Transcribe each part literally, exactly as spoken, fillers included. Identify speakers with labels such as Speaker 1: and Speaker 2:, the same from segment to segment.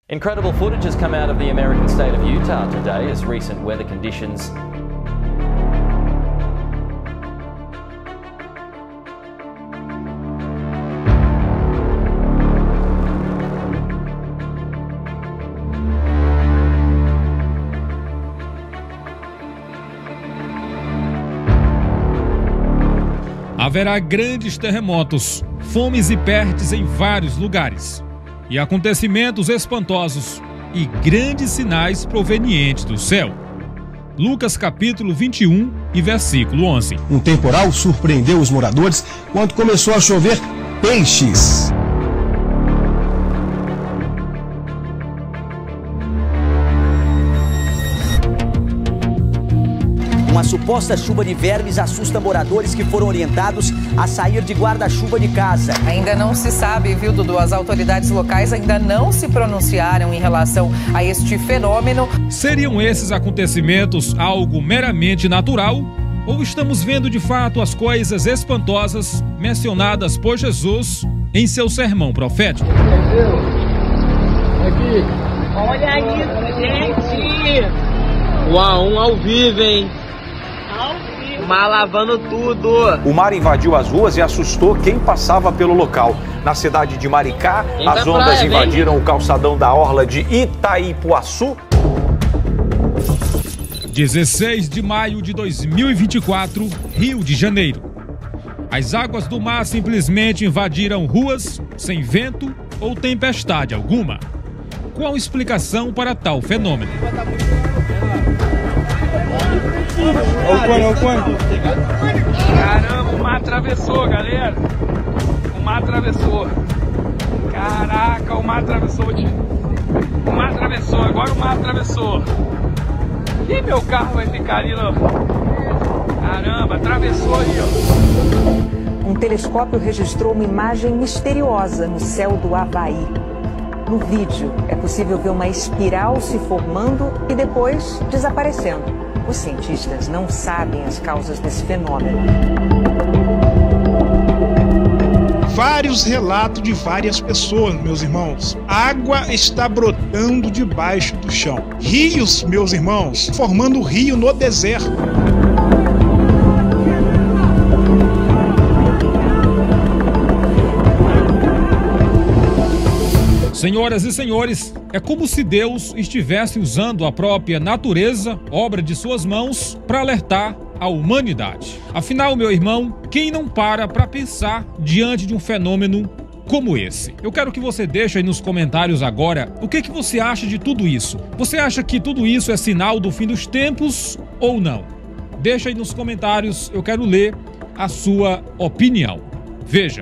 Speaker 1: Incredible footage has come out of the American state of Utah today as recent weather conditions
Speaker 2: Haverá grandes terremotos, fomes e pertes em vários lugares, e acontecimentos espantosos e grandes sinais provenientes do céu. Lucas capítulo vinte e um e versículo onze.
Speaker 3: Um temporal surpreendeu os moradores quando começou a chover peixes.
Speaker 4: Uma suposta chuva de vermes assusta moradores que foram orientados a sair de guarda-chuva de casa.
Speaker 5: Ainda não se sabe, viu, Dudu? As autoridades locais ainda não se pronunciaram em relação a este fenômeno.
Speaker 2: Seriam esses acontecimentos algo meramente natural? Ou estamos vendo de fato as coisas espantosas mencionadas por Jesus em seu sermão profético?
Speaker 6: Aqui. Olha isso, gente! Uau, um ao vivo, hein? Mar lavando tudo.
Speaker 7: O mar invadiu as ruas e assustou quem passava pelo local. Na cidade de Maricá,
Speaker 6: Vem
Speaker 7: as ondas
Speaker 6: praia,
Speaker 7: invadiram
Speaker 6: vem.
Speaker 7: o calçadão da orla de Itaipuaçu.
Speaker 2: dezesseis de maio de dois mil e vinte e quatro, Rio de Janeiro. As águas do mar simplesmente invadiram ruas sem vento ou tempestade alguma. Qual explicação para tal fenômeno?
Speaker 6: Caramba, o mar atravessou, galera. O mar atravessou. Caraca, o mar atravessou, tio. O mar atravessou, agora o mar atravessou. E meu carro vai ficar ali, ó. Caramba, atravessou ali, ó.
Speaker 8: Um telescópio registrou uma imagem misteriosa no céu do Havaí. No vídeo, é possível ver uma espiral se formando e depois desaparecendo. Os cientistas não sabem as causas desse fenômeno.
Speaker 9: Vários relatos de várias pessoas, meus irmãos. Água está brotando debaixo do chão. Rios, meus irmãos, formando rio no deserto.
Speaker 2: Senhoras e senhores, é como se Deus estivesse usando a própria natureza, obra de suas mãos, para alertar a humanidade. Afinal, meu irmão, quem não para para pensar diante de um fenômeno como esse? Eu quero que você deixe aí nos comentários agora o que, que você acha de tudo isso. Você acha que tudo isso é sinal do fim dos tempos ou não? Deixa aí nos comentários, eu quero ler a sua opinião. Veja.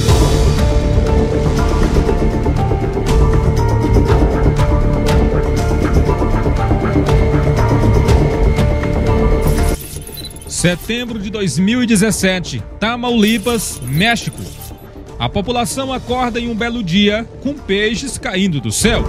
Speaker 2: Setembro de dois mil e dezessete, Tamaulipas, México. A população acorda em um belo dia com peixes caindo do céu.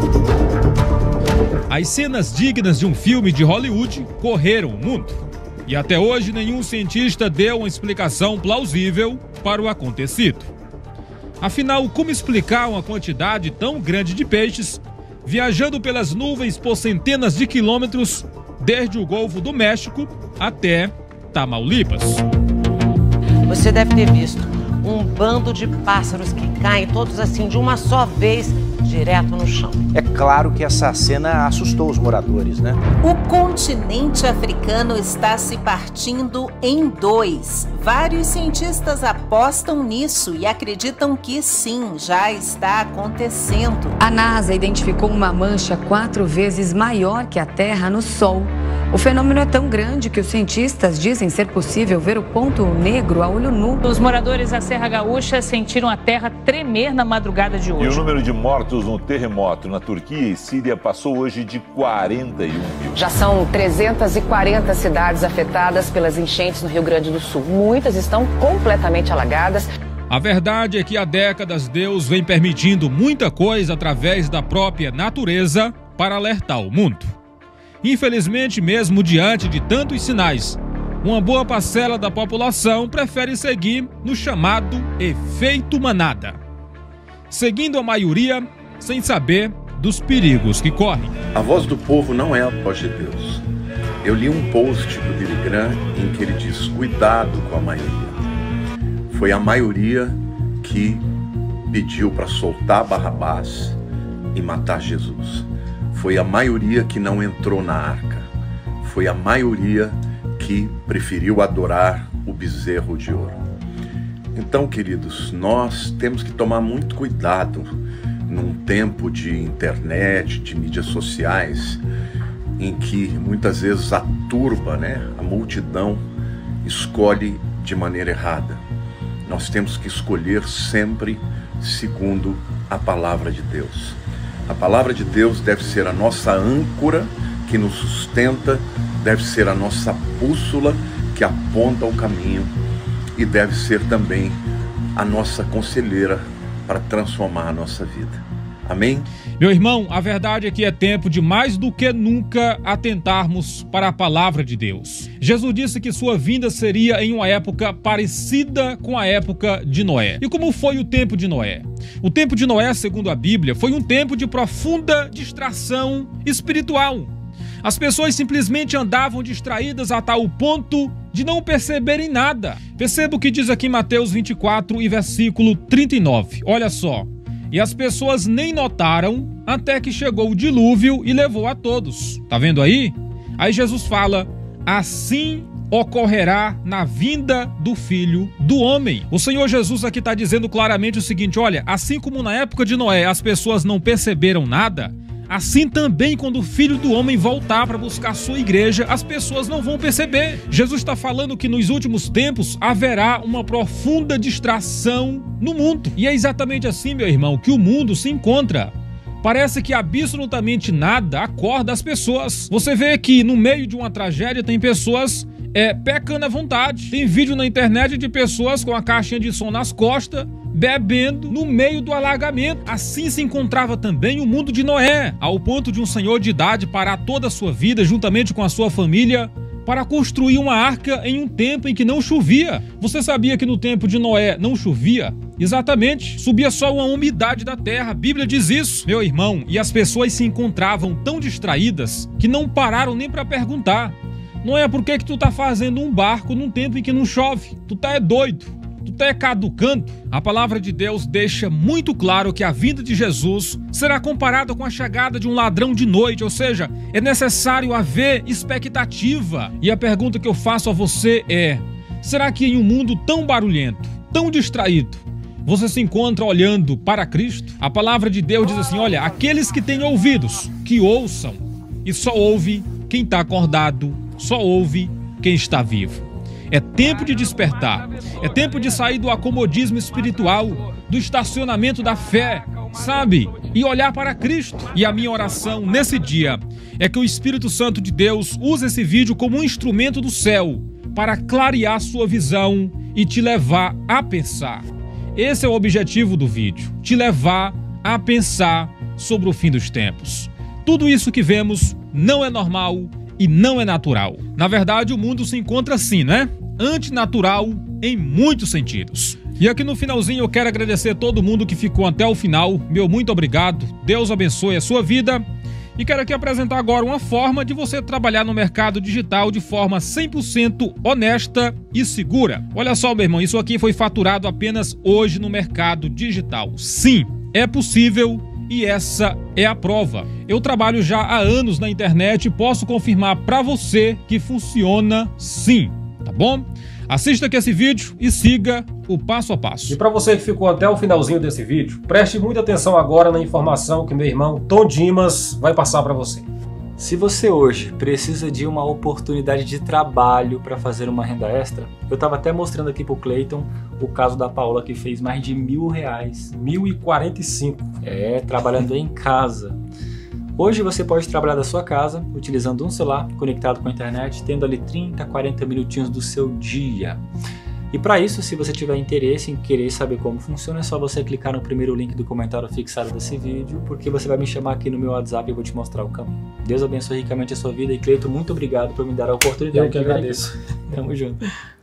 Speaker 2: As cenas dignas de um filme de Hollywood correram o mundo. E até hoje nenhum cientista deu uma explicação plausível para o acontecido. Afinal, como explicar uma quantidade tão grande de peixes viajando pelas nuvens por centenas de quilômetros desde o Golfo do México até Tamaulipas?
Speaker 10: Você deve ter visto um bando de pássaros que caem todos assim de uma só vez, direto no chão.
Speaker 7: É claro que essa cena assustou os moradores, né?
Speaker 11: O continente africano está se partindo em dois. Vários cientistas apostam nisso e acreditam que sim, já está acontecendo.
Speaker 12: A NASA identificou uma mancha quatro vezes maior que a Terra no Sol. O fenômeno é tão grande que os cientistas dizem ser possível ver o ponto negro a olho nu.
Speaker 13: Os moradores da Serra Gaúcha sentiram a terra tremer na madrugada de hoje.
Speaker 14: E o número de mortos no terremoto na Turquia e Síria passou hoje de quarenta e um mil.
Speaker 5: Já são trezentas e quarenta cidades afetadas pelas enchentes no Rio Grande do Sul. Muitas estão completamente alagadas.
Speaker 2: A verdade é que há décadas Deus vem permitindo muita coisa através da própria natureza para alertar o mundo. Infelizmente, mesmo diante de tantos sinais, uma boa parcela da população prefere seguir no chamado efeito manada, seguindo a maioria sem saber dos perigos que correm.
Speaker 15: A voz do povo não é a voz de Deus. Eu li um post do Billy Graham em que ele diz: cuidado com a maioria. Foi a maioria que pediu para soltar Barrabás e matar Jesus. Foi a maioria que não entrou na arca. Foi a maioria que preferiu adorar o bezerro de ouro. Então, queridos, nós temos que tomar muito cuidado num tempo de internet, de mídias sociais, em que muitas vezes a turba, né, a multidão, escolhe de maneira errada. Nós temos que escolher sempre segundo a palavra de Deus. A palavra de Deus deve ser a nossa âncora que nos sustenta, deve ser a nossa bússola que aponta o caminho e deve ser também a nossa conselheira para transformar a nossa vida. Amém?
Speaker 2: Meu irmão, a verdade é que é tempo de mais do que nunca atentarmos para a palavra de Deus. Jesus disse que sua vinda seria em uma época parecida com a época de Noé. E como foi o tempo de Noé? O tempo de Noé, segundo a Bíblia, foi um tempo de profunda distração espiritual. As pessoas simplesmente andavam distraídas a tal ponto de não perceberem nada. Perceba o que diz aqui em Mateus vinte e quatro e versículo trinta e nove. Olha só. E as pessoas nem notaram até que chegou o dilúvio e levou a todos. Tá vendo aí? Aí Jesus fala: assim ocorrerá na vinda do Filho do Homem. O Senhor Jesus aqui está dizendo claramente o seguinte: olha, assim como na época de Noé as pessoas não perceberam nada, assim também quando o Filho do Homem voltar para buscar sua igreja, as pessoas não vão perceber. Jesus está falando que nos últimos tempos haverá uma profunda distração no mundo. E é exatamente assim, meu irmão, que o mundo se encontra. Parece que absolutamente nada acorda as pessoas. Você vê que no meio de uma tragédia tem pessoas é, pecando à vontade. Tem vídeo na internet de pessoas com a caixinha de som nas costas, bebendo no meio do alagamento. Assim se encontrava também o mundo de Noé, ao ponto de um senhor de idade parar toda a sua vida juntamente com a sua família para construir uma arca em um tempo em que não chovia. Você sabia que no tempo de Noé não chovia? Exatamente, subia só uma umidade da terra, a Bíblia diz isso, meu irmão. E as pessoas se encontravam tão distraídas que não pararam nem para perguntar: não é por que que tu tá fazendo um barco num tempo em que não chove? Tu tá é doido? Tu tá é caducando? A palavra de Deus deixa muito claro que a vinda de Jesus será comparada com a chegada de um ladrão de noite, ou seja, é necessário haver expectativa. E a pergunta que eu faço a você é: será que em um mundo tão barulhento, tão distraído, você se encontra olhando para Cristo? A palavra de Deus diz assim: olha, aqueles que têm ouvidos, que ouçam. E só ouve quem está acordado, só ouve quem está vivo. É tempo de despertar, é tempo de sair do acomodismo espiritual, do estacionamento da fé, sabe? E olhar para Cristo. E a minha oração nesse dia é que o Espírito Santo de Deus use esse vídeo como um instrumento do céu para clarear sua visão e te levar a pensar. Esse é o objetivo do vídeo, te levar a pensar sobre o fim dos tempos. Tudo isso que vemos não é normal e não é natural. Na verdade, o mundo se encontra assim, né? Antinatural em muitos sentidos. E aqui no finalzinho eu quero agradecer a todo mundo que ficou até o final. Meu muito obrigado. Deus abençoe a sua vida. E quero aqui apresentar agora uma forma de você trabalhar no mercado digital de forma cem por cento honesta e segura. Olha só, meu irmão, isso aqui foi faturado apenas hoje no mercado digital. Sim, é possível. E essa é a prova. Eu trabalho já há anos na internet e posso confirmar para você que funciona sim, tá bom? Assista aqui esse vídeo e siga o passo a passo.
Speaker 16: E para você que ficou até o finalzinho desse vídeo, preste muita atenção agora na informação que meu irmão Tom Dimas vai passar para você.
Speaker 17: Se você hoje precisa de uma oportunidade de trabalho para fazer uma renda extra, eu estava até mostrando aqui para o Cleiton o caso da Paola, que fez mais de mil reais.
Speaker 16: mil e quarenta e cinco.
Speaker 17: É, trabalhando em casa. Hoje você pode trabalhar da sua casa, utilizando um celular conectado com a internet, tendo ali trinta, quarenta minutinhos do seu dia. E para isso, se você tiver interesse em querer saber como funciona, é só você clicar no primeiro link do comentário fixado desse vídeo, porque você vai me chamar aqui no meu WhatsApp e eu vou te mostrar o caminho. Deus abençoe ricamente a sua vida e, Cleiton, muito obrigado por me dar a oportunidade.
Speaker 16: Eu que agradeço.
Speaker 17: Tamo junto.